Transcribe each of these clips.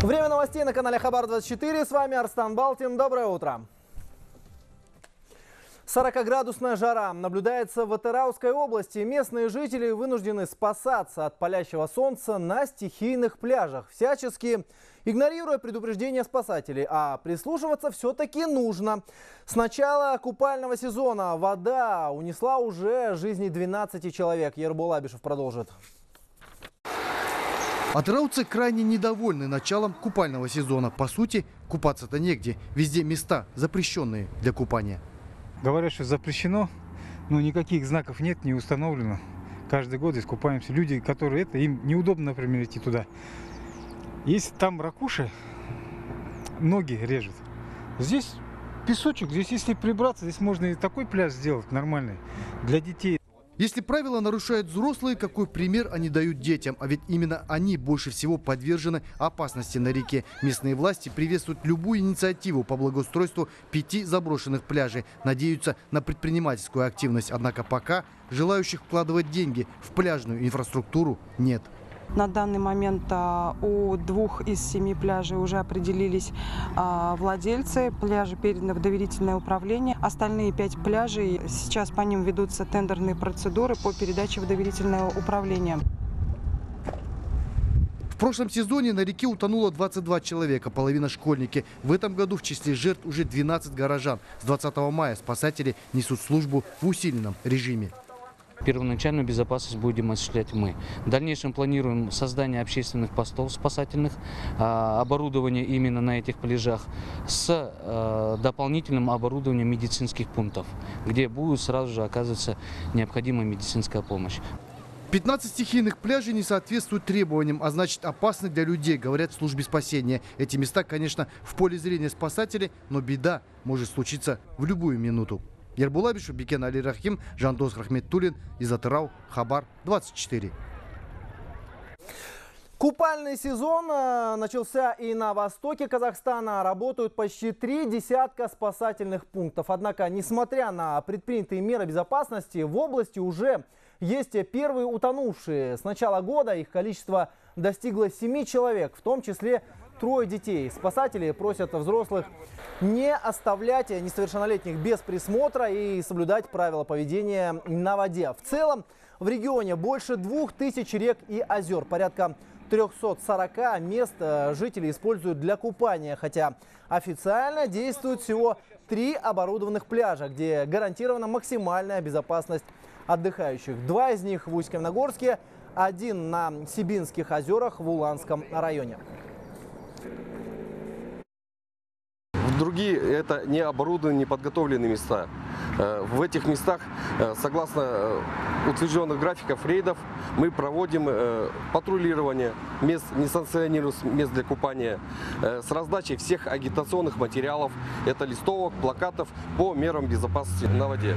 Время новостей на канале Хабар-24. С вами Арстан Балтин. Доброе утро. 40-градусная жара наблюдается в Атырауской области. Местные жители вынуждены спасаться от палящего солнца на стихийных пляжах, всячески игнорируя предупреждения спасателей. А прислушиваться все-таки нужно. С начала купального сезона вода унесла уже жизни 12 человек. Ербол Абишев продолжит. Атырауцы крайне недовольны началом купального сезона. По сути, купаться-то негде. Везде места запрещенные для купания. Говорят, что запрещено, но никаких знаков нет, не установлено. Каждый год здесь купаемся. Люди, которые им неудобно, например, идти туда. Если там ракуши, ноги режет. Здесь песочек, здесь если прибраться, здесь можно и такой пляж сделать нормальный для детей. Если правила нарушают взрослые, какой пример они дают детям? А ведь именно они больше всего подвержены опасности на реке. Местные власти приветствуют любую инициативу по благоустройству 5 заброшенных пляжей. Надеются на предпринимательскую активность. Однако пока желающих вкладывать деньги в пляжную инфраструктуру нет. На данный момент у 2 из 7 пляжей уже определились владельцы. Пляжи переданы в доверительное управление. Остальные 5 пляжей, сейчас по ним ведутся тендерные процедуры по передаче в доверительное управление. В прошлом сезоне на реке утонуло 22 человека, половина школьники. В этом году в числе жертв уже 12 горожан. С 20 мая спасатели несут службу в усиленном режиме. Первоначальную безопасность будем осуществлять мы. В дальнейшем планируем создание общественных постов спасательных, оборудование именно на этих пляжах с дополнительным оборудованием медицинских пунктов, где будет сразу же оказываться необходимая медицинская помощь. 15 стихийных пляжей не соответствуют требованиям, а значит опасны для людей, говорят в службе спасения. Эти места, конечно, в поле зрения спасателей, но беда может случиться в любую минуту. Ербол Абишев, Бекен Али Рахим, Жандос Рахметтулин, из Атырау, Хабар 24. Купальный сезон начался и на востоке Казахстана. Работают почти 3 десятка спасательных пунктов. Однако, несмотря на предпринятые меры безопасности, в области уже есть первые утонувшие. С начала года их количество достигло 7 человек, в том числе 3 детей. Спасатели просят взрослых не оставлять несовершеннолетних без присмотра и соблюдать правила поведения на воде. В целом в регионе больше 2000 рек и озер. Порядка 340 мест жители используют для купания, хотя официально действует всего 3 оборудованных пляжа, где гарантирована максимальная безопасность отдыхающих. 2 из них в Усть-Каменогорске, 1 на Сибинских озерах в Уланском районе. Другие – это не оборудованные, не подготовленные места. В этих местах, согласно утвержденных графиков рейдов, мы проводим патрулирование мест, несанкционированных мест для купания, с раздачей всех агитационных материалов, это листовок, плакатов по мерам безопасности на воде.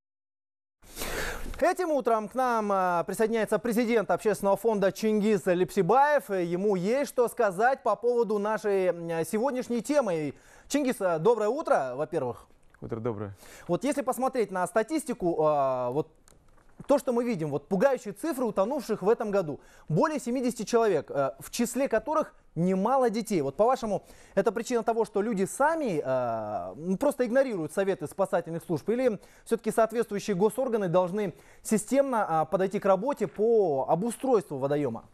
Этим утром к нам присоединяется президент общественного фонда Чингиз Лепсибаев. Ему есть что сказать по поводу нашей сегодняшней темы. Чингиз, доброе утро, во-первых. Утро доброе. Вот если посмотреть на статистику, вот то, что мы видим, вот пугающие цифры утонувших в этом году. Более 70 человек, в числе которых немало детей. Вот по-вашему, это причина того, что люди сами просто игнорируют советы спасательных служб? Или все-таки соответствующие госорганы должны системно подойти к работе по обустройству водоема?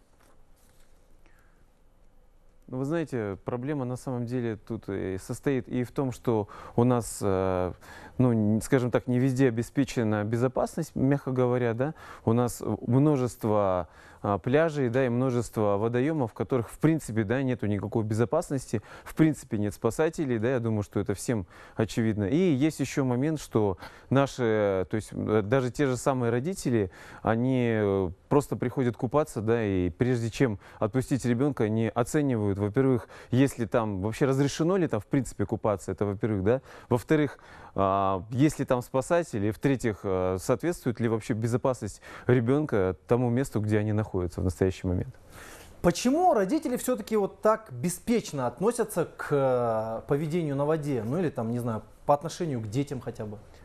Ну, вы знаете, проблема на самом деле тут состоит и в том, что у нас, ну, скажем так, не везде обеспечена безопасность, мягко говоря, да. У нас множество пляжей, да, и множество водоемов, в которых, в принципе, да, нету никакой безопасности, в принципе, нет спасателей, да, я думаю, что это всем очевидно. И есть еще момент, что наши, то есть даже те же самые родители, они просто приходят купаться, да, и прежде чем отпустить ребенка, они оценивают, во-первых, если там вообще разрешено ли там, в принципе, купаться, это во-первых, да, во-вторых, есть ли там спасатели, и в-третьих, соответствует ли вообще безопасность ребенка тому месту, где они находятся в настоящий момент. Почему родители все-таки вот так беспечно относятся к поведению на воде? Ну или там, не знаю, по отношению к детям хотя бы?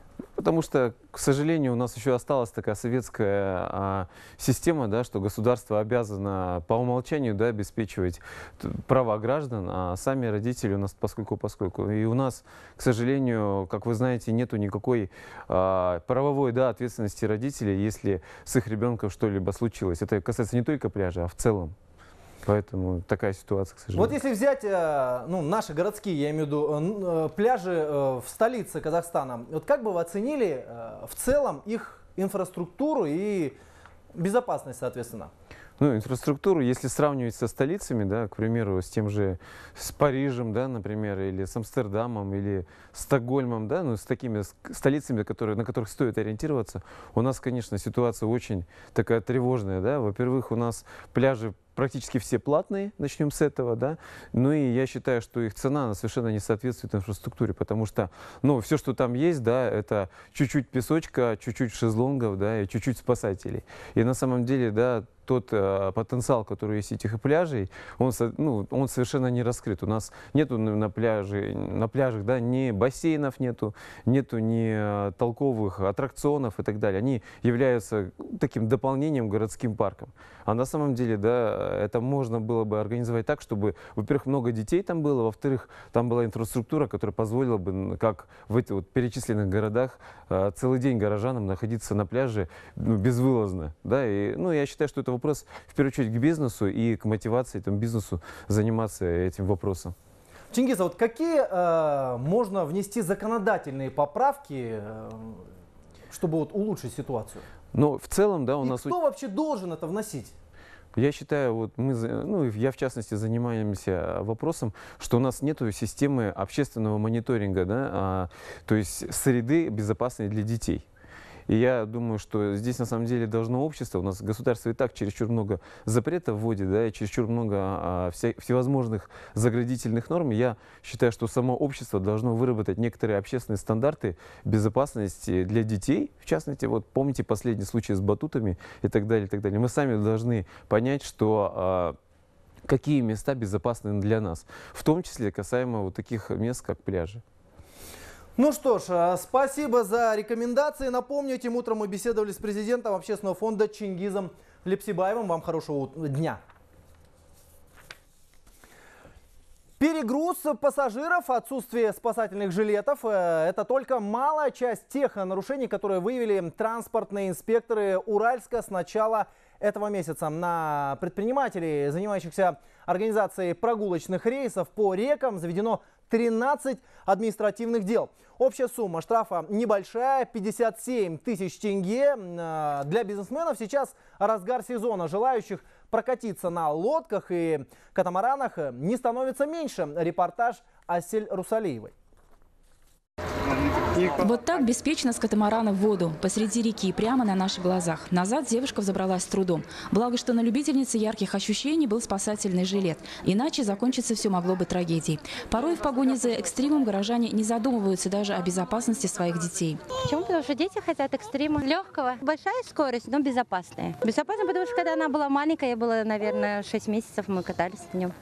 потому что, к сожалению, у нас еще осталась такая советская система, да, что государство обязано по умолчанию, да, обеспечивать права граждан, а сами родители у нас поскольку. И у нас, к сожалению, как вы знаете, нету никакой правовой, да, ответственности родителей, если с их ребенком что-либо случилось. Это касается не только пляжа, а в целом. Поэтому такая ситуация, к сожалению. Вот если взять ну, наши городские, я имею в виду, пляжи в столице Казахстана, вот как бы вы оценили в целом их инфраструктуру и безопасность, соответственно? Ну, инфраструктуру, если сравнивать со столицами, да, к примеру, с тем же, с Парижем, да, например, или с Амстердамом, или Стокгольмом, да, ну, с такими столицами, на которых стоит ориентироваться, у нас, конечно, ситуация очень такая тревожная, да. Во-первых, у нас пляжи практически все платные, начнем с этого, да. Ну и я считаю, что их цена, она совершенно не соответствует инфраструктуре, потому что, ну, все, что там есть, да, это чуть-чуть песочка, чуть-чуть шезлонгов, да, и чуть-чуть спасателей. И на самом деле, да, тот потенциал, который есть этих пляжей, он совершенно не раскрыт. У нас нету на пляжах, да, ни бассейнов нету ни толковых аттракционов и так далее. Они являются таким дополнением к городским паркам. А на самом деле, да, это можно было бы организовать так, чтобы, во-первых, много детей там было, во-вторых, там была инфраструктура, которая позволила бы, как в этих вот перечисленных городах, целый день горожанам находиться на пляже, ну, безвылазно, да, и, ну, я считаю, что это вопрос, в первую очередь, к бизнесу и к мотивации этому бизнесу заниматься этим вопросом. Чингиз, а вот какие можно внести законодательные поправки, чтобы вот улучшить ситуацию? Но в целом, да, у нас... Кто вообще должен это вносить? Я считаю, вот я в частности занимаемся вопросом, что у нас нет системы общественного мониторинга, да, то есть среды безопасной для детей. И я думаю, что здесь на самом деле должно общество, у нас государство и так чересчур много запретов вводит, да, и чересчур много всевозможных заградительных норм. Я считаю, что само общество должно выработать некоторые общественные стандарты безопасности для детей. В частности, вот помните последний случай с батутами и так далее, и так далее. Мы сами должны понять, что какие места безопасны для нас, в том числе касаемо вот таких мест, как пляжи. Ну что ж, спасибо за рекомендации. Напомню, этим утром мы беседовали с президентом общественного фонда Чингизом Лепсибаевым. Вам хорошего дня. Перегруз пассажиров, отсутствие спасательных жилетов – это только малая часть тех нарушений, которые выявили транспортные инспекторы Уральска с начала этого месяца. На предпринимателей, занимающихся организацией прогулочных рейсов по рекам, заведено 13 административных дел. Общая сумма штрафа небольшая – 57 тысяч тенге. Для бизнесменов сейчас разгар сезона. Желающих прокатиться на лодках и катамаранах не становится меньше. Репортаж Асель Русалиевой. Вот так беспечно с катамарана в воду, посреди реки, прямо на наших глазах. Назад девушка взобралась с трудом. Благо, что на любительнице ярких ощущений был спасательный жилет. Иначе закончиться все могло быть трагедией. Порой в погоне за экстримом горожане не задумываются даже о безопасности своих детей. Почему? Потому что дети хотят экстрима легкого. Большая скорость, но безопасная. Безопасно, потому что когда она была маленькая, я была, наверное, 6 месяцев, мы катались на нем.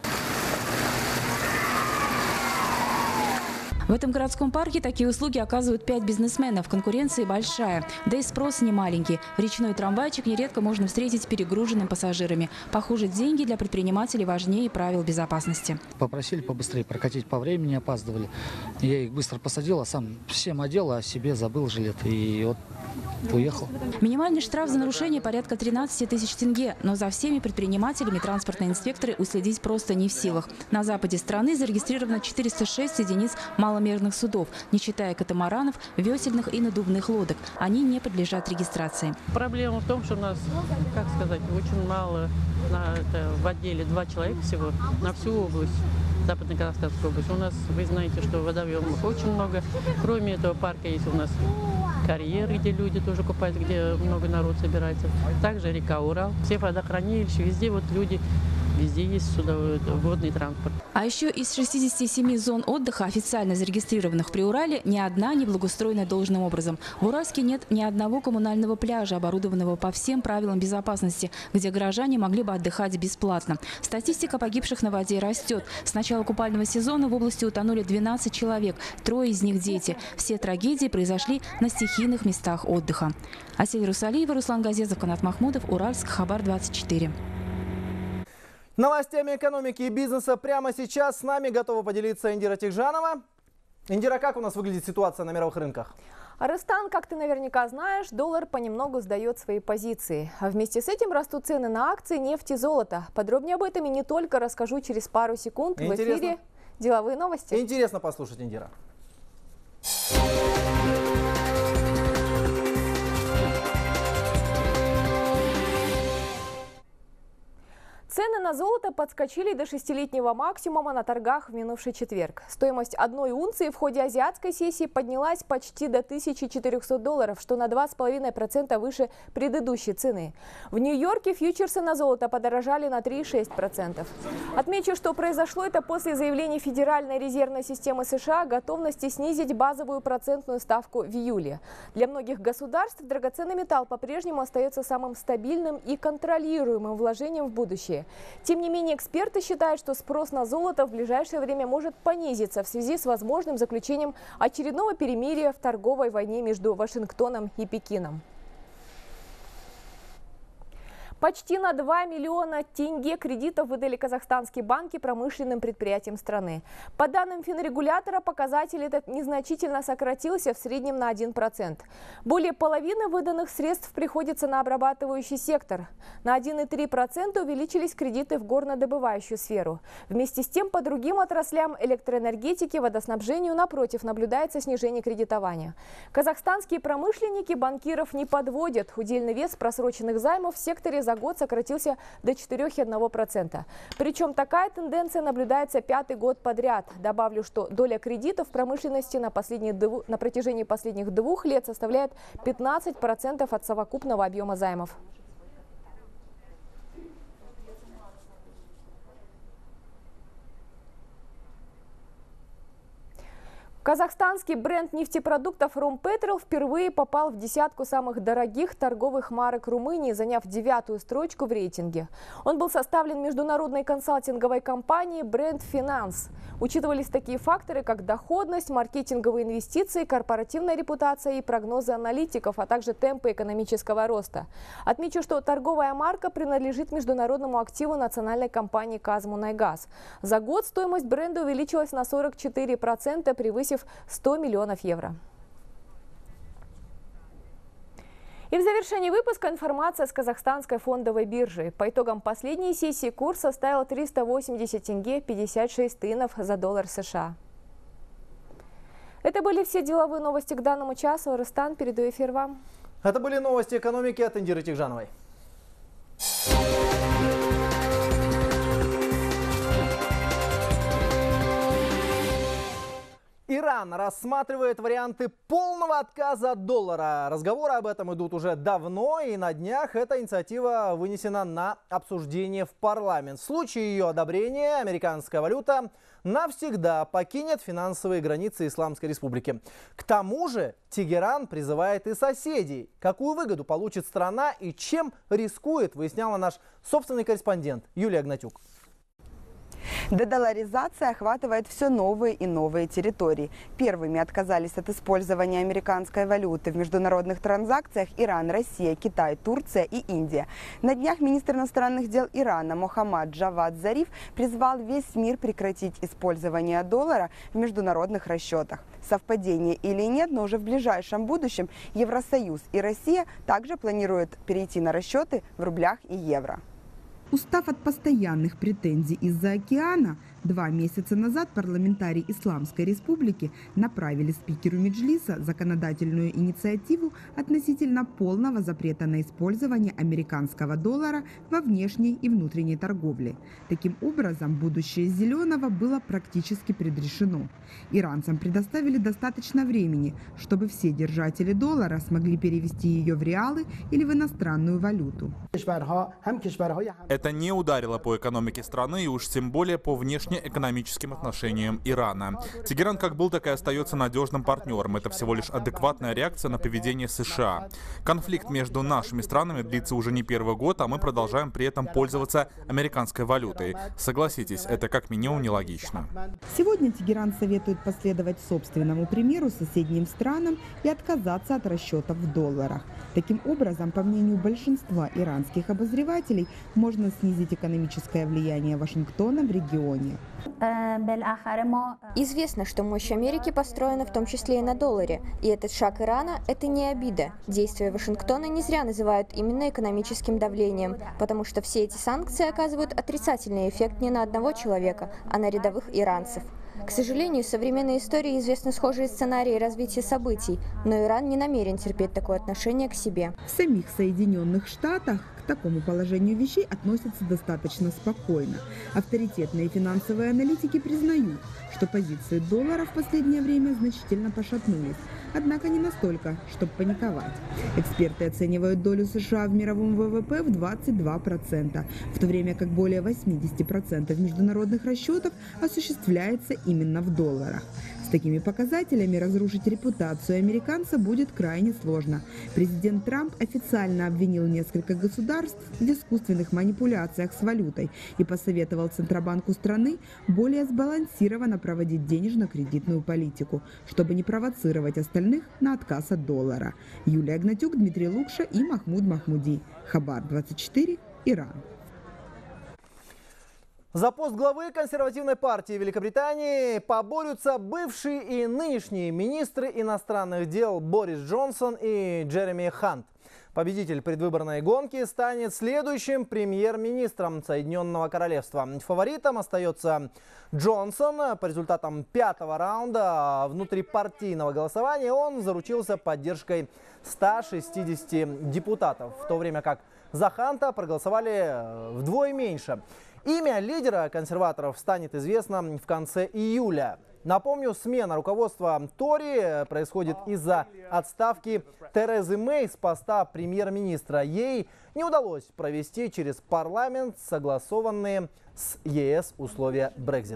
В этом городском парке такие услуги оказывают 5 бизнесменов. Конкуренция большая, да и спрос не маленький. Речной трамвайчик нередко можно встретить перегруженным пассажирами. Похоже, деньги для предпринимателей важнее правил безопасности. Попросили побыстрее прокатить, по времени опаздывали. Я их быстро посадил, а сам всем одел, а себе забыл жилет. И вот уехал. Минимальный штраф за нарушение порядка 13 тысяч тенге. Но за всеми предпринимателями транспортные инспекторы уследить просто не в силах. На западе страны зарегистрировано 406 единиц маломерных судов, не считая катамаранов, весельных и надувных лодок. Они не подлежат регистрации. Проблема в том, что у нас, как сказать, очень мало в отделе 2 человека всего на всю область. Западно-Казахстанскую область. У нас, вы знаете, что водоемов очень много. Кроме этого парка есть у нас карьеры, где люди тоже купаются, где много народ собирается. Также река Урал. Все водохранилища, везде вот люди Везде есть водный транспорт. А еще из 67 зон отдыха, официально зарегистрированных в Приурале, ни одна не благоустроена должным образом. В Уральске нет ни одного коммунального пляжа, оборудованного по всем правилам безопасности, где горожане могли бы отдыхать бесплатно. Статистика погибших на воде растет. С начала купального сезона в области утонули 12 человек, 3 из них дети. Все трагедии произошли на стихийных местах отдыха. Асель Русалиева, Руслан Газезов, Канат Махмудов, Уральск, Хабар 24. Новостями экономики и бизнеса прямо сейчас с нами готова поделиться Индира Тихжанова. Индира, как у нас выглядит ситуация на мировых рынках? Рустам, как ты наверняка знаешь, доллар понемногу сдает свои позиции. А вместе с этим растут цены на акции, нефть и золото. Подробнее об этом и не только расскажу через пару секунд в эфире «Деловые новости». Интересно послушать, Индира. Цены на золото подскочили до 6-летнего максимума на торгах в минувший четверг. Стоимость одной унции в ходе азиатской сессии поднялась почти до $1400, что на 2,5% выше предыдущей цены. В Нью-Йорке фьючерсы на золото подорожали на 3,6%. Отмечу, что произошло это после заявления Федеральной резервной системы США о готовности снизить базовую процентную ставку в июле. Для многих государств драгоценный металл по-прежнему остается самым стабильным и контролируемым вложением в будущее. Тем не менее, эксперты считают, что спрос на золото в ближайшее время может понизиться в связи с возможным заключением очередного перемирия в торговой войне между Вашингтоном и Пекином. Почти на 2 миллиона тенге кредитов выдали казахстанские банки промышленным предприятиям страны. По данным финрегулятора, показатель этот незначительно сократился в среднем на 1%. Более половины выданных средств приходится на обрабатывающий сектор. На 1,3% увеличились кредиты в горнодобывающую сферу. Вместе с тем, по другим отраслям электроэнергетики, водоснабжению, напротив, наблюдается снижение кредитования. Казахстанские промышленники банкиров не подводят. Удельный вес просроченных займов в секторе за год сократился до 4,1%. Причем такая тенденция наблюдается 5-й год подряд. Добавлю, что доля кредитов в промышленности на протяжении последних 2 лет составляет 15% от совокупного объема займов. Казахстанский бренд нефтепродуктов «Ромпетрол» впервые попал в десятку самых дорогих торговых марок Румынии, заняв 9-ю строчку в рейтинге. Он был составлен международной консалтинговой компанией Brand Finance. Учитывались такие факторы, как доходность, маркетинговые инвестиции, корпоративная репутация и прогнозы аналитиков, а также темпы экономического роста. Отмечу, что торговая марка принадлежит международному активу национальной компании «Казмунайгаз». За год стоимость бренда увеличилась на 44%, превысив 100 миллионов евро. И в завершении выпуска информация с казахстанской фондовой биржи. По итогам последней сессии курс составил 380 тенге 56 тынов за доллар США. Это были все деловые новости к данному часу. Рустам, передаю эфир вам. Это были новости экономики от Индиры Тихжановой. Иран рассматривает варианты полного отказа от доллара. Разговоры об этом идут уже давно, и на днях эта инициатива вынесена на обсуждение в парламент. В случае ее одобрения американская валюта навсегда покинет финансовые границы Исламской Республики. К тому же Тегеран призывает и соседей. Какую выгоду получит страна и чем рискует, выясняла наш собственный корреспондент Юлия Гнатюк. Дедоларизация охватывает все новые и новые территории. Первыми отказались от использования американской валюты в международных транзакциях Иран, Россия, Китай, Турция и Индия. На днях министр иностранных дел Ирана Мохаммад Джавад Зариф призвал весь мир прекратить использование доллара в международных расчетах. Совпадение или нет, но уже в ближайшем будущем Евросоюз и Россия также планируют перейти на расчеты в рублях и евро. Устав от постоянных претензий из-за океана, 2 месяца назад парламентарии Исламской Республики направили спикеру Меджлиса законодательную инициативу относительно полного запрета на использование американского доллара во внешней и внутренней торговле. Таким образом, будущее зеленого было практически предрешено. Иранцам предоставили достаточно времени, чтобы все держатели доллара смогли перевести ее в реалы или в иностранную валюту. Это Это не ударило по экономике страны и уж тем более по внешнеэкономическим отношениям Ирана. Тегеран как был, так и остается надежным партнером. Это всего лишь адекватная реакция на поведение США. Конфликт между нашими странами длится уже не первый год, а мы продолжаем при этом пользоваться американской валютой. Согласитесь, это как минимум нелогично. Сегодня Тегеран советует последовать собственному примеру соседним странам и отказаться от расчетов в долларах. Таким образом, по мнению большинства иранских обозревателей, можно снизить экономическое влияние Вашингтона в регионе. Известно, что мощь Америки построена в том числе и на долларе. И этот шаг Ирана – это не обида. Действия Вашингтона не зря называют именно экономическим давлением, потому что все эти санкции оказывают отрицательный эффект не на одного человека, а на рядовых иранцев. К сожалению, в современной истории известны схожие сценарии развития событий, но Иран не намерен терпеть такое отношение к себе. В самих Соединенных Штатах к такому положению вещей относятся достаточно спокойно. Авторитетные финансовые аналитики признают, что позиции доллара в последнее время значительно пошатнулись, однако не настолько, чтобы паниковать. Эксперты оценивают долю США в мировом ВВП в 22%, в то время как более 80% международных расчетов осуществляется именно в долларах. С такими показателями разрушить репутацию американца будет крайне сложно. Президент Трамп официально обвинил несколько государств в искусственных манипуляциях с валютой и посоветовал Центробанку страны более сбалансированно проводить денежно-кредитную политику, чтобы не провоцировать остальных на отказ от доллара. Юлия Гнатюк, Дмитрий Лукша и Махмуд Махмуди. Хабар 24, Иран. За пост главы консервативной партии Великобритании поборются бывшие и нынешние министры иностранных дел Борис Джонсон и Джереми Хант. Победитель предвыборной гонки станет следующим премьер-министром Соединенного Королевства. Фаворитом остается Джонсон. По результатам 5-го раунда внутрипартийного голосования он заручился поддержкой 160 депутатов, в то время как за Ханта проголосовали вдвое меньше. Имя лидера консерваторов станет известно в конце июля. Напомню, смена руководства Тори происходит из-за отставки Терезы Мэй с поста премьер-министра. Ей не удалось провести через парламент согласованные с ЕС условия Брексит.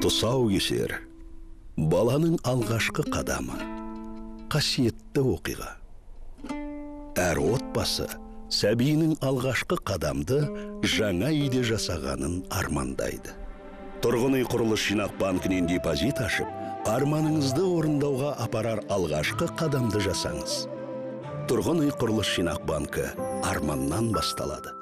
Тұсаукесер баланың алғашқы қадамы, қасиетті оқиға. Әр отбасы сәбиінің алғашқы қадамды жаңа үйде жасағанын армандайды. Тұрғын үй құрылыс жинақ банкінен депозит ашып, арманыңызды орындауға апарар алғашқы қадамды жасаңыз. Тұрғын үй құрылыс жинақ банкі арманнан басталады.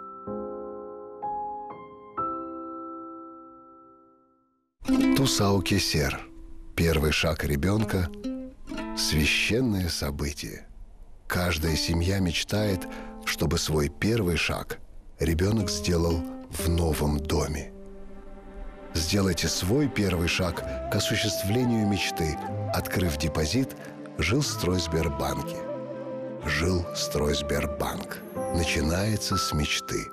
Тұсаукесер. Первый шаг ребенка – священное событие. Каждая семья мечтает, чтобы свой первый шаг ребенок сделал в новом доме. Сделайте свой первый шаг к осуществлению мечты, открыв депозит в Жилстройсбербанке. Жилстройсбербанк. Начинается с мечты.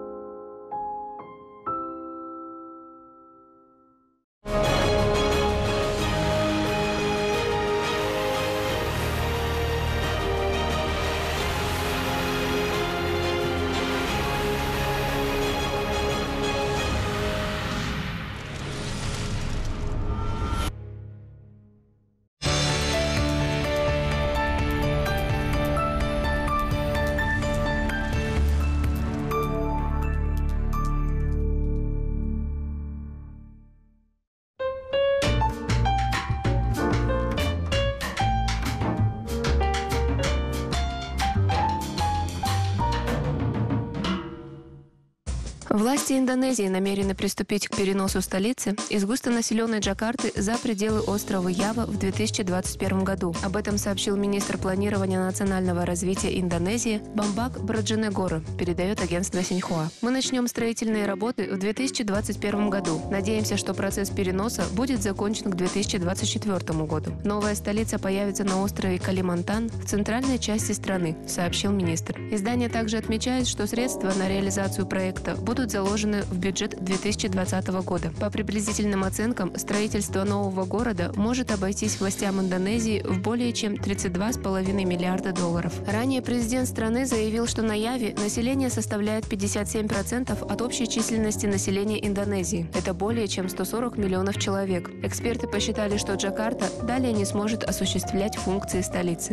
Власти Индонезии намерены приступить к переносу столицы из густонаселенной Джакарты за пределы острова Ява в 2021 году. Об этом сообщил министр планирования национального развития Индонезии Бамбак Браджанегоро, передает агентство Синьхуа. Мы начнем строительные работы в 2021 году. Надеемся, что процесс переноса будет закончен к 2024 году. Новая столица появится на острове Калимантан в центральной части страны, сообщил министр. Издание также отмечает, что средства на реализацию проекта будут заложены в бюджет 2020 года. По приблизительным оценкам, строительство нового города может обойтись властям Индонезии в более чем 32,5 миллиарда долларов. Ранее президент страны заявил, что на Яве население составляет 57% от общей численности населения Индонезии. Это более чем 140 миллионов человек. Эксперты посчитали, что Джакарта далее не сможет осуществлять функции столицы.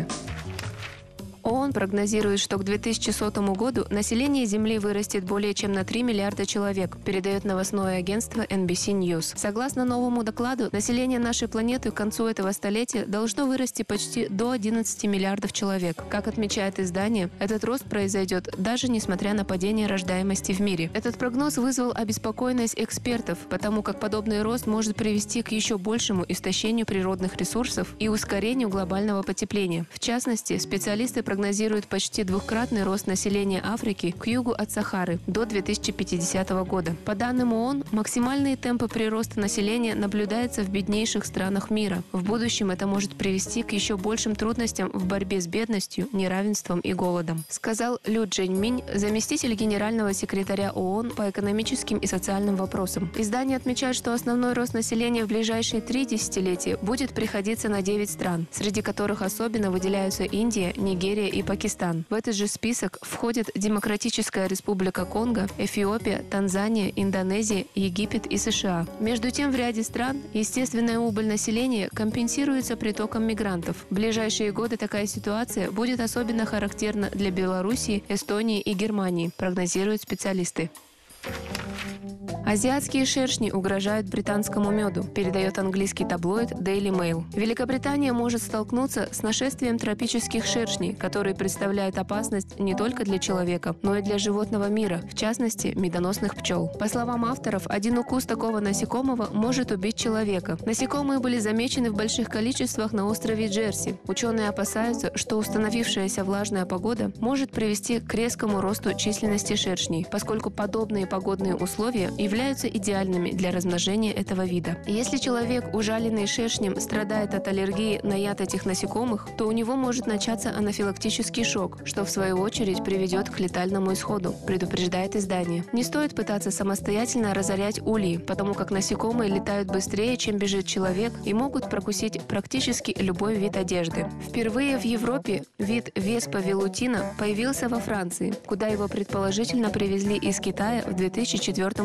ООН прогнозирует, что к 2100 году население Земли вырастет более чем на 3 миллиарда человек, передает новостное агентство NBC News. Согласно новому докладу, население нашей планеты к концу этого столетия должно вырасти почти до 11 миллиардов человек. Как отмечает издание, этот рост произойдет даже несмотря на падение рождаемости в мире. Этот прогноз вызвал обеспокоенность экспертов, потому как подобный рост может привести к еще большему истощению природных ресурсов и ускорению глобального потепления. В частности, специалисты прогнозирует почти двукратный рост населения Африки к югу от Сахары до 2050 года. По данным ООН, максимальные темпы прироста населения наблюдаются в беднейших странах мира. В будущем это может привести к еще большим трудностям в борьбе с бедностью, неравенством и голодом, сказал Лю Джэньминь, заместитель генерального секретаря ООН по экономическим и социальным вопросам. Издание отмечает, что основной рост населения в ближайшие 3 десятилетия будет приходиться на 9 стран, среди которых особенно выделяются Индия, Нигерия и Пакистан. В этот же список входят Демократическая Республика Конго, Эфиопия, Танзания, Индонезия, Египет и США. Между тем, в ряде стран естественная убыль населения компенсируется притоком мигрантов. В ближайшие годы такая ситуация будет особенно характерна для Белоруссии, Эстонии и Германии, прогнозируют специалисты. Азиатские шершни угрожают британскому меду, передает английский таблоид Daily Mail. Великобритания может столкнуться с нашествием тропических шершней, которые представляют опасность не только для человека, но и для животного мира, в частности, медоносных пчел. По словам авторов, один укус такого насекомого может убить человека. Насекомые были замечены в больших количествах на острове Джерси. Ученые опасаются, что установившаяся влажная погода может привести к резкому росту численности шершней, поскольку подобные погодные условия являются идеальными для размножения этого вида. Если человек, ужаленный шершнем, страдает от аллергии на яд этих насекомых, то у него может начаться анафилактический шок, что в свою очередь приведет к летальному исходу, предупреждает издание. Не стоит пытаться самостоятельно разорять ульи, потому как насекомые летают быстрее, чем бежит человек, и могут прокусить практически любой вид одежды. Впервые в Европе вид Веспа велутина появился во Франции, куда его предположительно привезли из Китая в 2004 году.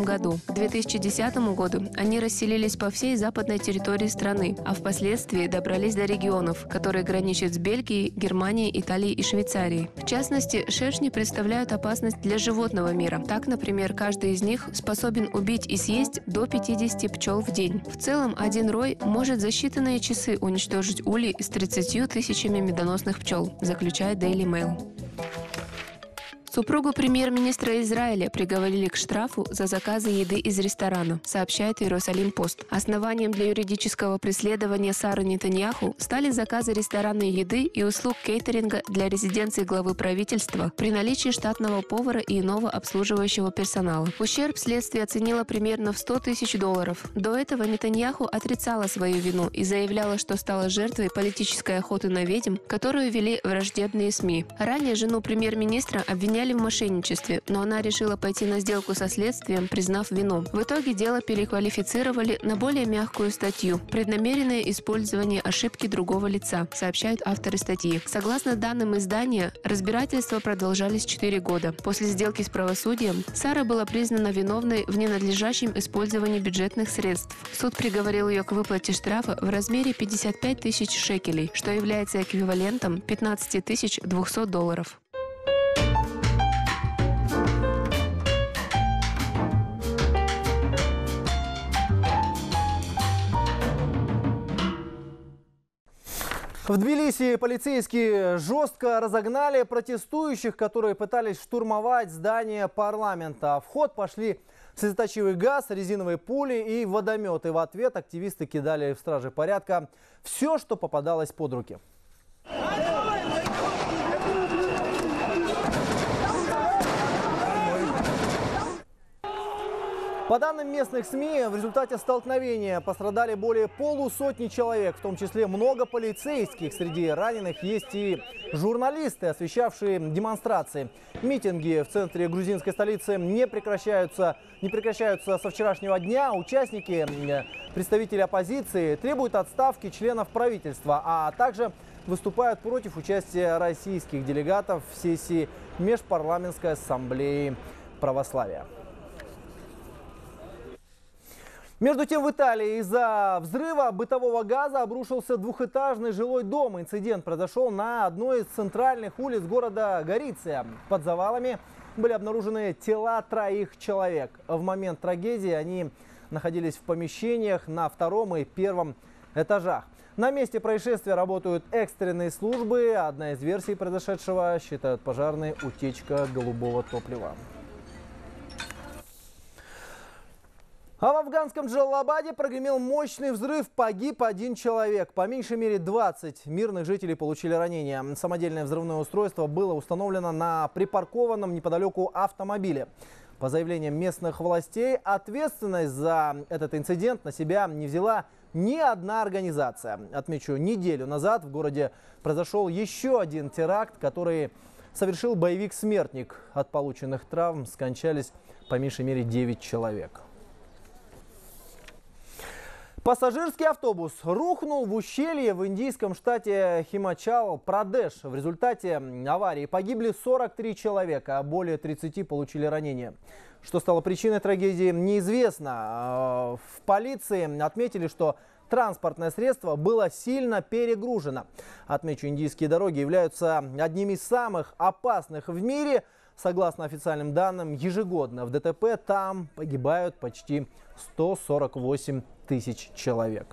К 2010 году они расселились по всей западной территории страны, а впоследствии добрались до регионов, которые граничат с Бельгией, Германией, Италией и Швейцарией. В частности, шершни представляют опасность для животного мира. Так, например, каждый из них способен убить и съесть до 50 пчел в день. В целом, один рой может за считанные часы уничтожить улей с 30 тысячами медоносных пчел, заключает Daily Mail. Супругу премьер-министра Израиля приговорили к штрафу за заказы еды из ресторана, сообщает Иерусалим-Пост. Основанием для юридического преследования Сары Нетаньяху стали заказы ресторанной еды и услуг кейтеринга для резиденции главы правительства при наличии штатного повара и иного обслуживающего персонала. Ущерб следствие оценило примерно в $100 тысяч. До этого Нетаньяху отрицала свою вину и заявляла, что стала жертвой политической охоты на ведьм, которую вели враждебные СМИ. Ранее жену премьер-министра обвиняли в мошенничестве, но она решила пойти на сделку со следствием, признав вину. В итоге дело переквалифицировали на более мягкую статью – преднамеренное использование ошибки другого лица, сообщают авторы статьи. Согласно данным издания, разбирательства продолжались 4 года. После сделки с правосудием Сара была признана виновной в ненадлежащем использовании бюджетных средств. Суд приговорил ее к выплате штрафа в размере 55 тысяч шекелей, что является эквивалентом $15 200. В Тбилиси полицейские жестко разогнали протестующих, которые пытались штурмовать здание парламента. В ход пошли слезоточивый газ, резиновые пули и водометы. В ответ активисты кидали в стражи порядка все, что попадалось под руки. По данным местных СМИ, в результате столкновения пострадали более полусотни человек, в том числе много полицейских. Среди раненых есть и журналисты, освещавшие демонстрации. Митинги в центре грузинской столицы не прекращаются со вчерашнего дня. Участники, представители оппозиции, требуют отставки членов правительства, а также выступают против участия российских делегатов в сессии Межпарламентской ассамблеи православия. Между тем, в Италии из-за взрыва бытового газа обрушился двухэтажный жилой дом. Инцидент произошел на одной из центральных улиц города Гориция. Под завалами были обнаружены тела 3 человек. В момент трагедии они находились в помещениях на 2-м и 1-м этажах. На месте происшествия работают экстренные службы. Одна из версий произошедшего считают пожарной — утечка голубого топлива. А в афганском Джалалабаде прогремел мощный взрыв, погиб 1 человек. По меньшей мере 20 мирных жителей получили ранения. Самодельное взрывное устройство было установлено на припаркованном неподалеку автомобиле. По заявлениям местных властей, ответственность за этот инцидент на себя не взяла ни одна организация. Отмечу, неделю назад в городе произошел еще один теракт, который совершил боевик-смертник. От полученных травм скончались по меньшей мере 9 человек. Пассажирский автобус рухнул в ущелье в индийском штате Химачал-Прадеш. В результате аварии погибли 43 человека, а более 30 получили ранения. Что стало причиной трагедии, неизвестно. В полиции отметили, что транспортное средство было сильно перегружено. Отмечу, индийские дороги являются одними из самых опасных в мире. Согласно официальным данным, ежегодно в ДТП там погибают почти 148 тысяч человек.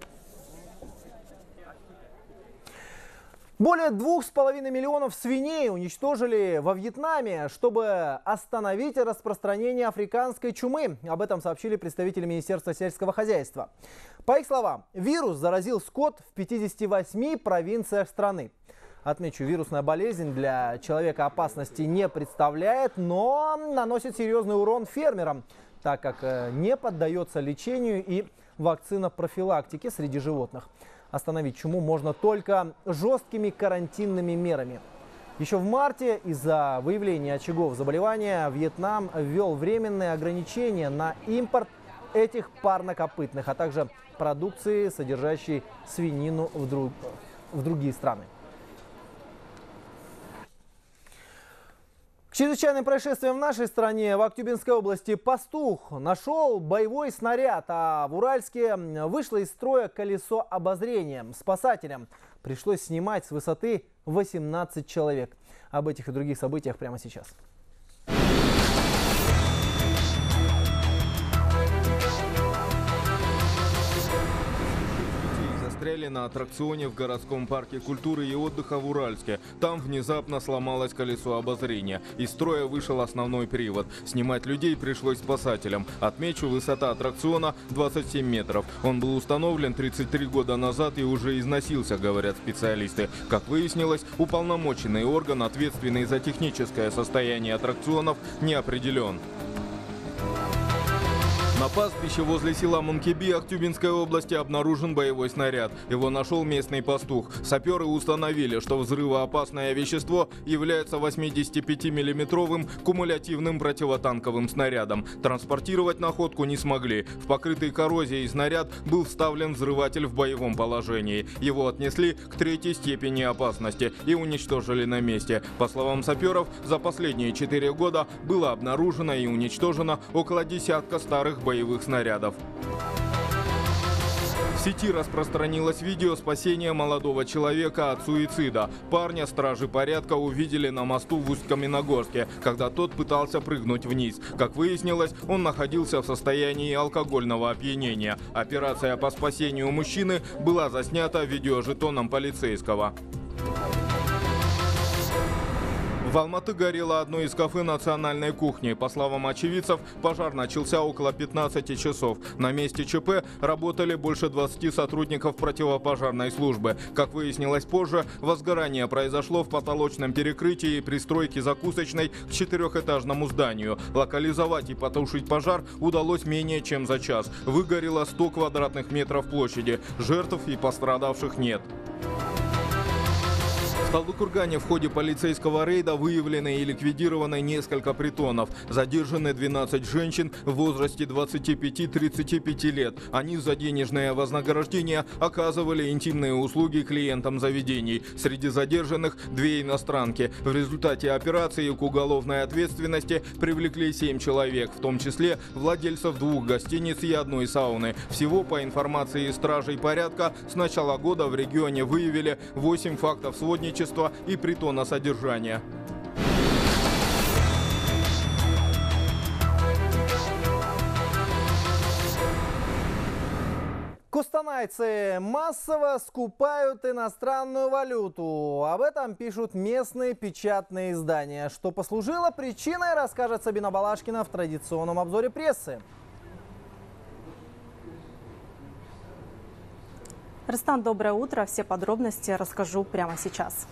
Более 2,5 миллионов свиней уничтожили во Вьетнаме, чтобы остановить распространение африканской чумы. Об этом сообщили представители Министерства сельского хозяйства. По их словам, вирус заразил скот в 58 провинциях страны. Отмечу, вирусная болезнь для человека опасности не представляет, но наносит серьезный урон фермерам, так как не поддается лечению и вакцинопрофилактике среди животных. Остановить чуму можно только жесткими карантинными мерами. Еще в марте из-за выявления очагов заболевания Вьетнам ввел временные ограничения на импорт этих парнокопытных, а также продукции, содержащей свинину в другие страны. К чрезвычайным происшествиям в нашей стране в Актюбинской области пастух нашел боевой снаряд, а в Уральске вышло из строя колесо обозрения. Спасателям пришлось снимать с высоты 18 человек. Об этих и других событиях прямо сейчас. Застряли на аттракционе в городском парке культуры и отдыха в Уральске. Там внезапно сломалось колесо обозрения. Из строя вышел основной привод. Снимать людей пришлось спасателям. Отмечу, высота аттракциона 27 метров. Он был установлен 33 года назад и уже износился, говорят специалисты. Как выяснилось, уполномоченный орган, ответственный за техническое состояние аттракционов, не определен. На пастбище возле села Мункеби Актюбинской области обнаружен боевой снаряд. Его нашел местный пастух. Саперы установили, что взрывоопасное вещество является 85-миллиметровым кумулятивным противотанковым снарядом. Транспортировать находку не смогли. В покрытый коррозией снаряд был вставлен взрыватель в боевом положении. Его отнесли к 3-й степени опасности и уничтожили на месте. По словам саперов, за последние 4 года было обнаружено и уничтожено около десятка старых боевых снарядов. В сети распространилось видео спасения молодого человека от суицида. Парня стражи порядка увидели на мосту в Усть-Каменогорске, когда тот пытался прыгнуть вниз. Как выяснилось, он находился в состоянии алкогольного опьянения. Операция по спасению мужчины была заснята видеожетоном полицейского. В Алматы горело одно из кафе национальной кухни. По словам очевидцев, пожар начался около 15 часов. На месте ЧП работали больше 20 сотрудников противопожарной службы. Как выяснилось позже, возгорание произошло в потолочном перекрытии и пристройке закусочной к 4-этажному зданию. Локализовать и потушить пожар удалось менее чем за час. Выгорело 100 квадратных метров площади. Жертв и пострадавших нет. В Талдыкургане в ходе полицейского рейда выявлены и ликвидированы несколько притонов. Задержаны 12 женщин в возрасте 25-35 лет. Они за денежное вознаграждение оказывали интимные услуги клиентам заведений. Среди задержанных 2 иностранки. В результате операции к уголовной ответственности привлекли 7 человек, в том числе владельцев 2 гостиниц и 1 сауны. Всего, по информации стражей порядка, с начала года в регионе выявили 8 фактов сводничества и притона содержания. Кустанайцы массово скупают иностранную валюту. Об этом пишут местные печатные издания. Что послужило причиной, расскажет Сабина Балашкина в традиционном обзоре прессы. Рустам, доброе утро. Все подробности расскажу прямо сейчас.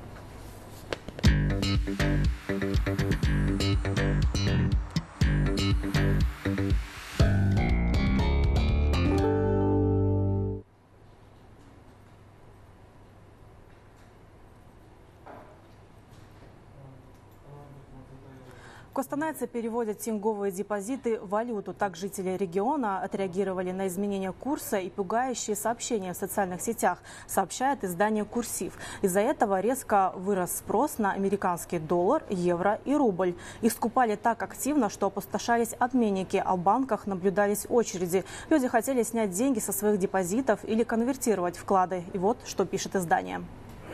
Кустанайцы переводят тенговые депозиты в валюту. Так жители региона отреагировали на изменение курса и пугающие сообщения в социальных сетях, сообщает издание «Курсив». Из-за этого резко вырос спрос на американский доллар, евро и рубль. Их скупали так активно, что опустошались обменники, а в банках наблюдались очереди. Люди хотели снять деньги со своих депозитов или конвертировать вклады. И вот что пишет издание.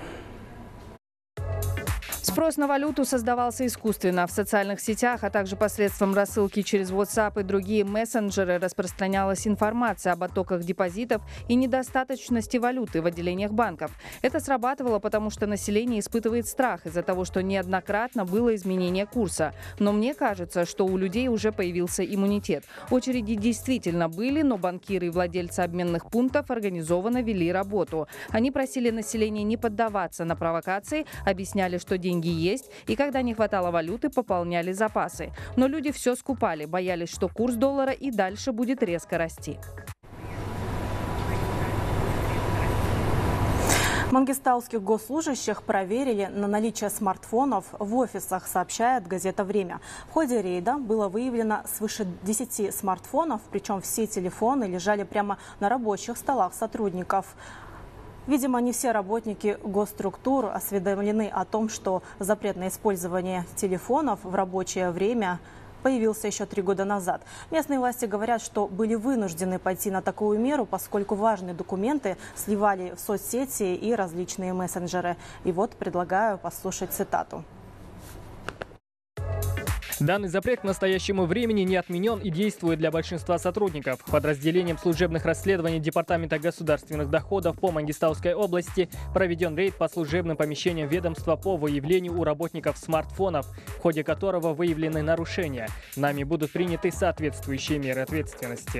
Спрос на валюту создавался искусственно. В социальных сетях, а также посредством рассылки через WhatsApp и другие мессенджеры распространялась информация об оттоках депозитов и недостаточности валюты в отделениях банков. Это срабатывало, потому что население испытывает страх из-за того, что неоднократно было изменение курса. Но мне кажется, что у людей уже появился иммунитет. Очереди действительно были, но банкиры и владельцы обменных пунктов организованно вели работу. Они просили население не поддаваться на провокации, объясняли, что деньги есть, и когда не хватало валюты, пополняли запасы. Но люди все скупали, боялись, что курс доллара и дальше будет резко расти. Мангистауских госслужащих проверили на наличие смартфонов в офисах, сообщает газета «Время». В ходе рейда было выявлено свыше 10 смартфонов, причем все телефоны лежали прямо на рабочих столах сотрудников. Видимо, не все работники госструктур осведомлены о том, что запрет на использование телефонов в рабочее время появился еще 3 года назад. Местные власти говорят, что были вынуждены пойти на такую меру, поскольку важные документы сливали в соцсети и различные мессенджеры. И вот предлагаю послушать цитату. Данный запрет к настоящему времени не отменен и действует для большинства сотрудников. Подразделением служебных расследований Департамента государственных доходов по Мангистауской области проведен рейд по служебным помещениям ведомства по выявлению у работников смартфонов, в ходе которого выявлены нарушения. Нами будут приняты соответствующие меры ответственности.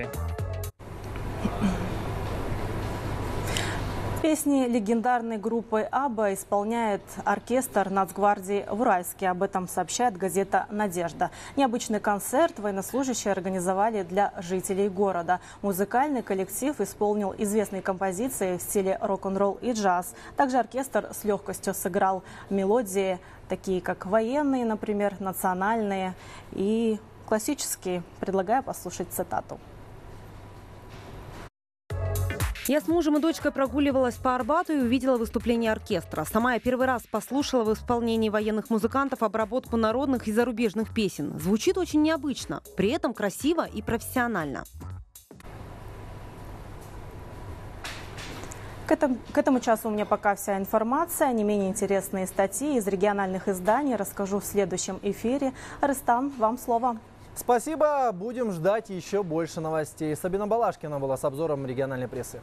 Песни легендарной группы «Абба» исполняет оркестр Нацгвардии в Уральске. Об этом сообщает газета «Надежда». Необычный концерт военнослужащие организовали для жителей города. Музыкальный коллектив исполнил известные композиции в стиле рок-н-ролл и джаз. Также оркестр с легкостью сыграл мелодии, такие как военные, например, национальные и классические. Предлагаю послушать цитату. Я с мужем и дочкой прогуливалась по Арбату и увидела выступление оркестра. Сама я первый раз послушала в исполнении военных музыкантов обработку народных и зарубежных песен. Звучит очень необычно, при этом красиво и профессионально. К этому часу у меня пока вся информация. Не менее интересные статьи из региональных изданий расскажу в следующем эфире. Рустам, вам слово. Спасибо. Будем ждать еще больше новостей. Сабина Балашкина была с обзором региональной прессы.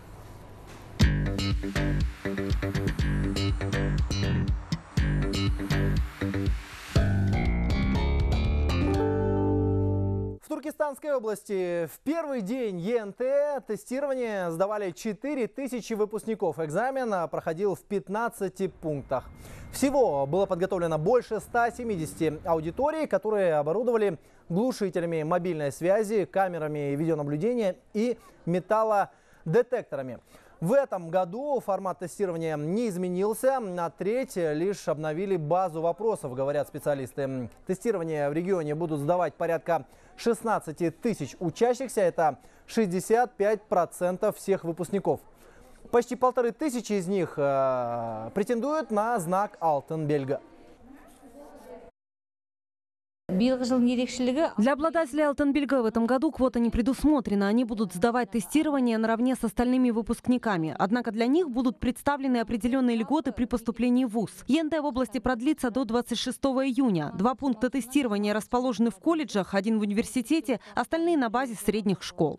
В Туркестанской области в первый день ЕНТ тестирование сдавали 4000 выпускников. Экзамен проходил в 15 пунктах. Всего было подготовлено больше 170 аудиторий, которые оборудовали глушителями мобильной связи, камерами видеонаблюдения и металлодетекторами. В этом году формат тестирования не изменился. На треть лишь обновили базу вопросов, говорят специалисты. Тестирование в регионе будут сдавать порядка 16 тысяч учащихся. Это 65% всех выпускников. Почти 1500 из них претендуют на знак Алтын Белгі. Для обладателей Алтын Белгі в этом году квота не предусмотрена. Они будут сдавать тестирование наравне с остальными выпускниками. Однако для них будут представлены определенные льготы при поступлении в вуз. ЕНТ в области продлится до 26 июня. 2 пункта тестирования расположены в колледжах, 1 в университете, остальные на базе средних школ.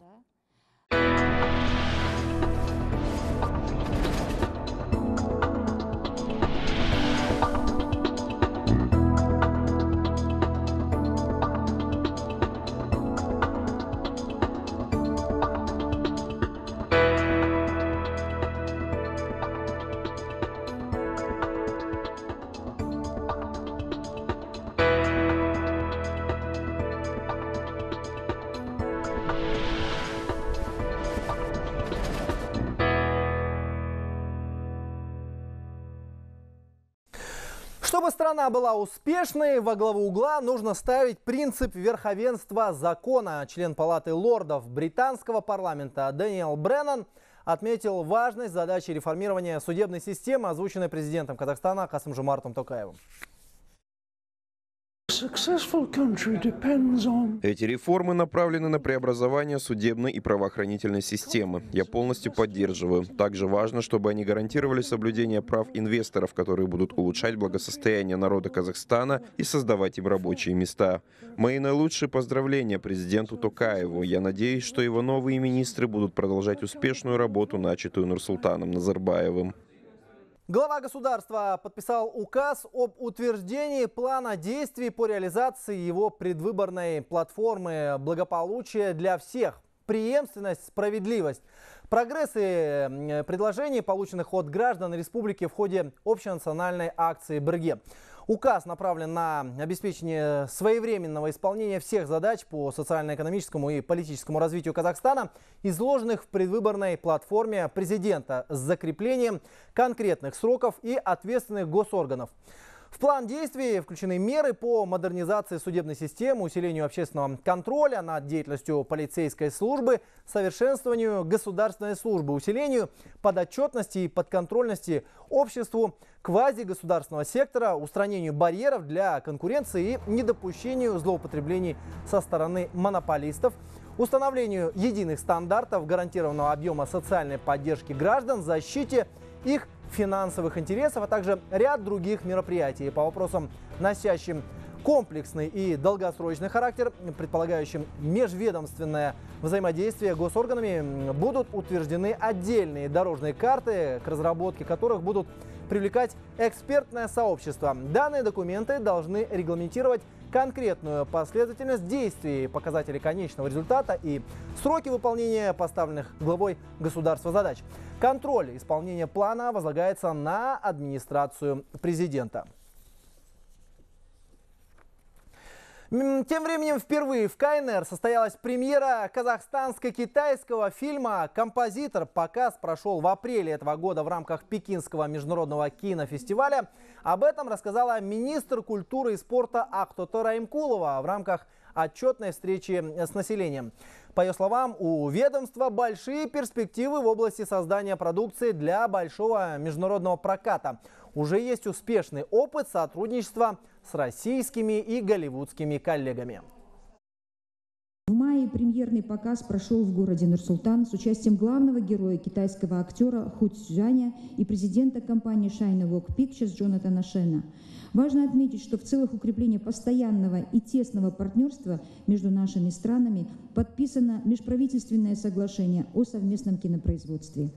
Чтобы страна была успешной, во главу угла нужно ставить принцип верховенства закона. Член Палаты лордов британского парламента Дэниел Бреннан отметил важность задачи реформирования судебной системы, озвученной президентом Казахстана Касым-Жомартом Токаевым. Эти реформы направлены на преобразование судебной и правоохранительной системы. Я полностью поддерживаю. Также важно, чтобы они гарантировали соблюдение прав инвесторов, которые будут улучшать благосостояние народа Казахстана и создавать им рабочие места. Мои наилучшие поздравления президенту Токаеву. Я надеюсь, что его новые министры будут продолжать успешную работу, начатую Нурсултаном Назарбаевым. Глава государства подписал указ об утверждении плана действий по реализации его предвыборной платформы «Благополучие для всех». Преемственность, справедливость. Прогресс и предложений, полученных от граждан республики в ходе общенациональной акции «Бірге». Указ направлен на обеспечение своевременного исполнения всех задач по социально-экономическому и политическому развитию Казахстана, изложенных в предвыборной платформе президента с закреплением конкретных сроков и ответственных госорганов. В план действий включены меры по модернизации судебной системы, усилению общественного контроля над деятельностью полицейской службы, совершенствованию государственной службы, усилению подотчетности и подконтрольности обществу, квазигосударственного сектора, устранению барьеров для конкуренции и недопущению злоупотреблений со стороны монополистов, установлению единых стандартов гарантированного объема социальной поддержки граждан, защите их финансовых интересов, а также ряд других мероприятий по вопросам, носящим комплексный и долгосрочный характер, предполагающим межведомственное взаимодействие госорганами, будут утверждены отдельные дорожные карты, к разработке которых будут привлекать экспертное сообщество. Данные документы должны регламентировать конкретную последовательность действий, показатели конечного результата и сроки выполнения поставленных главой государства задач. Контроль исполнения плана возлагается на администрацию президента. Тем временем впервые в КНР состоялась премьера казахстанско-китайского фильма «Композитор». Показ прошел в апреле этого года в рамках Пекинского международного кинофестиваля. Об этом рассказала министр культуры и спорта Актота Раймкулова в рамках отчетной встречи с населением. По ее словам, у ведомства большие перспективы в области создания продукции для большого международного проката. Уже есть успешный опыт сотрудничества с российскими и голливудскими коллегами. В мае премьерный показ прошел в городе Нур-Султан с участием главного героя китайского актера Ху Цзюаня и президента компании China Walk Pictures Джонатана Шена. Важно отметить, что в целях укрепления постоянного и тесного партнерства между нашими странами подписано межправительственное соглашение о совместном кинопроизводстве.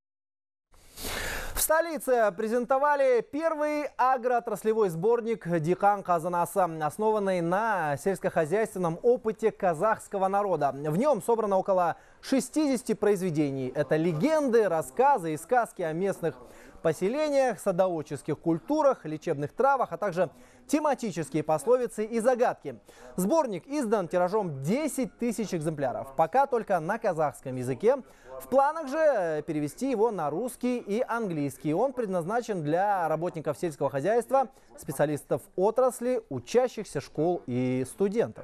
В столице презентовали первый агроотраслевой сборник «Дихан Казанасы», основанный на сельскохозяйственном опыте казахского народа. В нем собрано около 60 произведений. Это легенды, рассказы и сказки о местных поселениях, садоводческих культурах, лечебных травах, а также тематические пословицы и загадки. Сборник издан тиражом 10 тысяч экземпляров. Пока только на казахском языке. В планах же перевести его на русский и английский. Он предназначен для работников сельского хозяйства, специалистов отрасли, учащихся школ и студентов.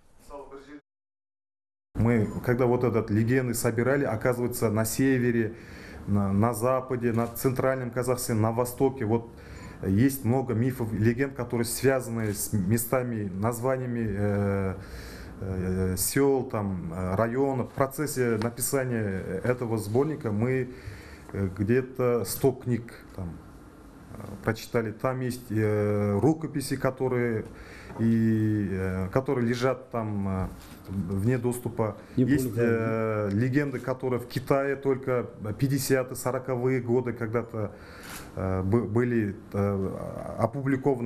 Мы, когда вот этот легенды собирали, оказывается, на севере, на западе, на центральном Казахстане, на востоке, вот есть много мифов, легенд, которые связаны с местами, названиями сел, там, районов. В процессе написания этого сборника мы где-то 100 книг там прочитали. Там есть рукописи, которые лежат там вне доступа. Есть легенды, которые в Китае только 50-е, 40-е годы когда-то были опубликованы.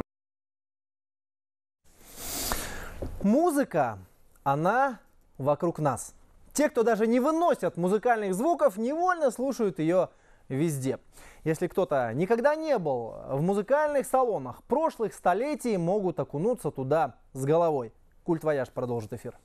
Музыка, она вокруг нас. Те, кто даже не выносят музыкальных звуков, невольно слушают ее везде. Если кто-то никогда не был в музыкальных салонах прошлых столетий, могут окунуться туда с головой. Культ Вояж продолжит эфир.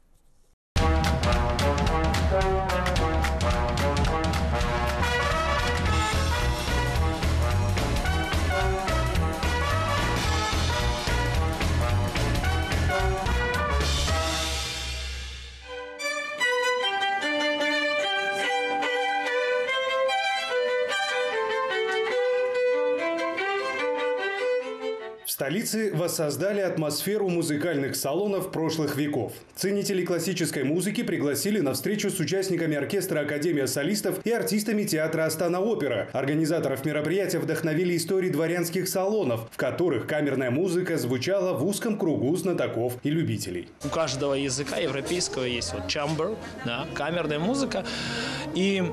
В столице воссоздали атмосферу музыкальных салонов прошлых веков. Ценители классической музыки пригласили на встречу с участниками оркестра «Академия солистов» и артистами театра «Астана-опера». Организаторов мероприятия вдохновили истории дворянских салонов, в которых камерная музыка звучала в узком кругу знатоков и любителей. У каждого языка европейского есть вот chamber, да, камерная музыка. И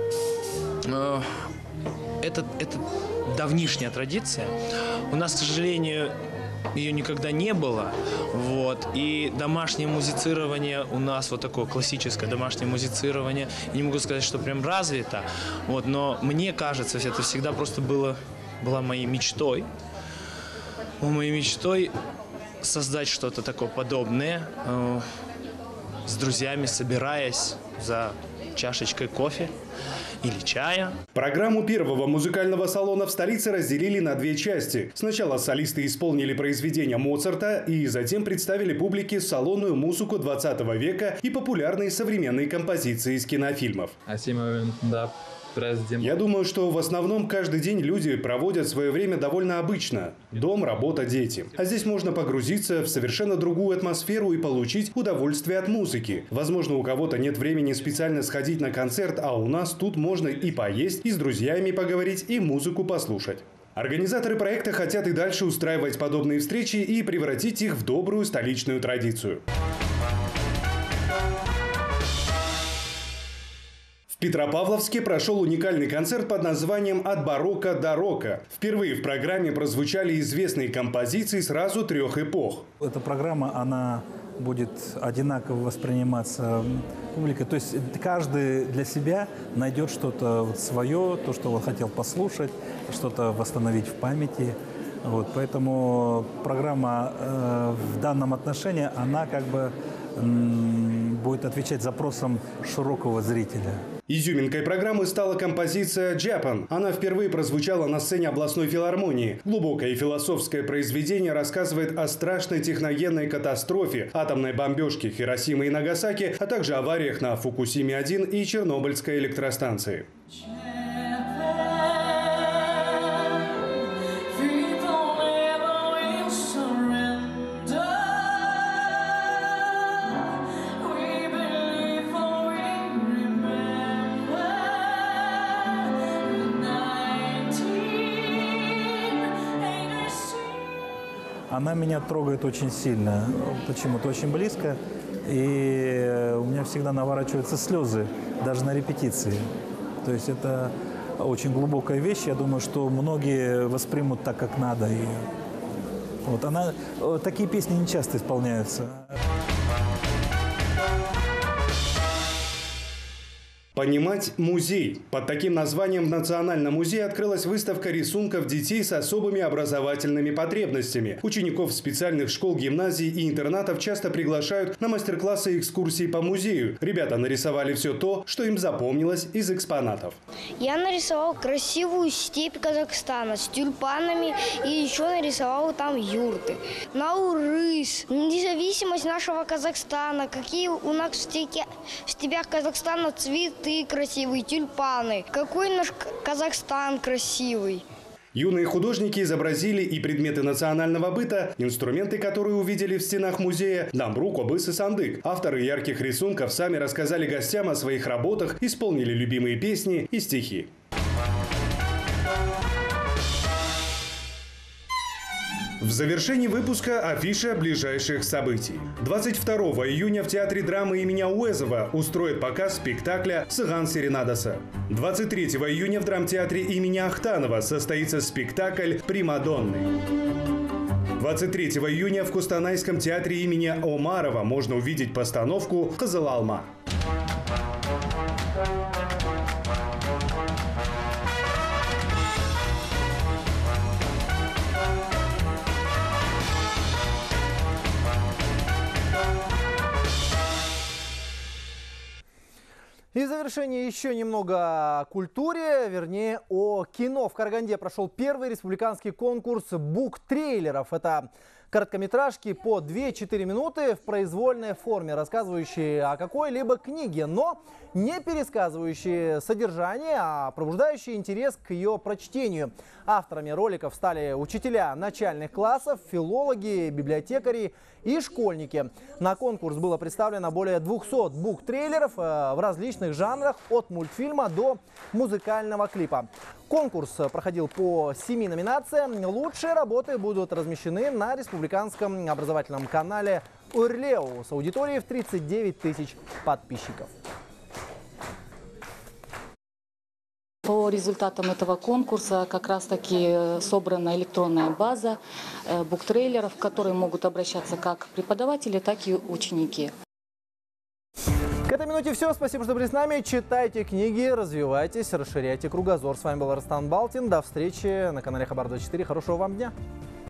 это давнишняя традиция. У нас, к сожалению, ее никогда не было. Вот. И домашнее музицирование у нас, вот такое классическое домашнее музицирование, я не могу сказать, что прям развито. Вот. Но мне кажется, это всегда просто была моей мечтой. Моей мечтой создать что-то такое подобное с друзьями, собираясь за чашечкой кофе или чая. Программу первого музыкального салона в столице разделили на две части. Сначала солисты исполнили произведения Моцарта и затем представили публике салонную музыку 20 века и популярные современные композиции из кинофильмов. Я думаю, что в основном каждый день люди проводят свое время довольно обычно. Дом, работа, дети. А здесь можно погрузиться в совершенно другую атмосферу и получить удовольствие от музыки. Возможно, у кого-то нет времени специально сходить на концерт, а у нас тут можно и поесть, и с друзьями поговорить, и музыку послушать. Организаторы проекта хотят и дальше устраивать подобные встречи и превратить их в добрую столичную традицию. В Петропавловске прошел уникальный концерт под названием «От барокко до рока». Впервые в программе прозвучали известные композиции сразу 3 эпох. Эта программа, она будет одинаково восприниматься публикой. То есть каждый для себя найдет что-то свое, то, что он хотел послушать, что-то восстановить в памяти. Поэтому программа в данном отношении, она как бы будет отвечать запросам широкого зрителя. Изюминкой программы стала композиция «Japan». Она впервые прозвучала на сцене областной филармонии. Глубокое и философское произведение рассказывает о страшной техногенной катастрофе, атомной бомбежке Хиросимы и Нагасаки, а также авариях на Фукусиме-1 и Чернобыльской электростанции. Она меня трогает очень сильно, почему-то очень близко, и у меня всегда наворачиваются слезы, даже на репетиции. То есть это очень глубокая вещь, я думаю, что многие воспримут так, как надо. И такие песни не часто исполняются. «Понимать музей». Под таким названием в Национальном музее открылась выставка рисунков детей с особыми образовательными потребностями. Учеников специальных школ, гимназий и интернатов часто приглашают на мастер-классы и экскурсии по музею. Ребята нарисовали все то, что им запомнилось из экспонатов. Я нарисовал красивую степь Казахстана с тюльпанами и еще нарисовал там юрты. Наурыз, независимость нашего Казахстана, какие у нас в степях Казахстана цветы красивые, тюльпаны. Какой наш Казахстан красивый. Юные художники изобразили и предметы национального быта, инструменты, которые увидели в стенах музея, дамбру, кобыс и сандык. Авторы ярких рисунков сами рассказали гостям о своих работах, исполнили любимые песни и стихи. В завершении выпуска афиша ближайших событий. 22 июня в Театре драмы имени Ауэзова устроят показ спектакля «Цыган Серенадоса». 23 июня в драмтеатре имени Ахтанова состоится спектакль «Примадонны». 23 июня в Кустанайском театре имени Омарова можно увидеть постановку «Кызыл алма». И в завершение еще немного о культуре, вернее о кино. В Караганде прошел первый республиканский конкурс буктрейлеров. Это короткометражки по 2-4 минуты в произвольной форме, рассказывающие о какой-либо книге, но не пересказывающие содержание, а пробуждающие интерес к ее прочтению. Авторами роликов стали учителя начальных классов, филологи, библиотекари и школьники. На конкурс было представлено более 200 буктрейлеров в различных жанрах, от мультфильма до музыкального клипа. Конкурс проходил по 7 номинациям. Лучшие работы будут размещены на республиканском образовательном канале Урлеу с аудиторией в 39 тысяч подписчиков. По результатам этого конкурса как раз-таки собрана электронная база буктрейлеров, в которые могут обращаться как преподаватели, так и ученики. К этой минуте все. Спасибо, что были с нами. Читайте книги, развивайтесь, расширяйте кругозор. С вами был Арстан Балтин. До встречи на канале Хабар 24. Хорошего вам дня.